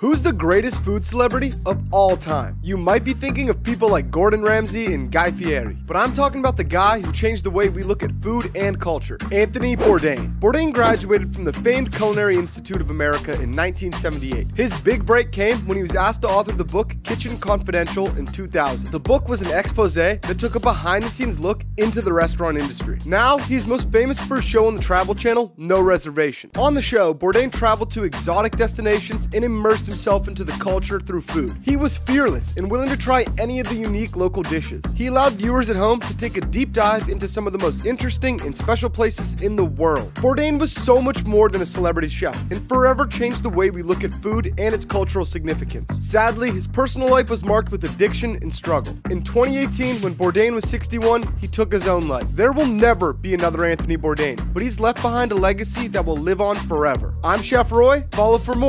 Who's the greatest food celebrity of all time? You might be thinking of people like Gordon Ramsay and Guy Fieri, but I'm talking about the guy who changed the way we look at food and culture, Anthony Bourdain. Bourdain graduated from the famed Culinary Institute of America in 1978. His big break came when he was asked to author the book Kitchen Confidential in 2000. The book was an expose that took a behind-the-scenes look into the restaurant industry. Now, he's most famous for a show on the Travel Channel, No Reservation. On the show, Bourdain traveled to exotic destinations and immersed himself into the culture through food. He was fearless and willing to try any of the unique local dishes. He allowed viewers at home to take a deep dive into some of the most interesting and special places in the world. Bourdain was so much more than a celebrity chef and forever changed the way we look at food and its cultural significance. Sadly, his personal life was marked with addiction and struggle. In 2018, when Bourdain was 61, he took his own life. There will never be another Anthony Bourdain, but he's left behind a legacy that will live on forever. I'm Chef Roy. Follow for more.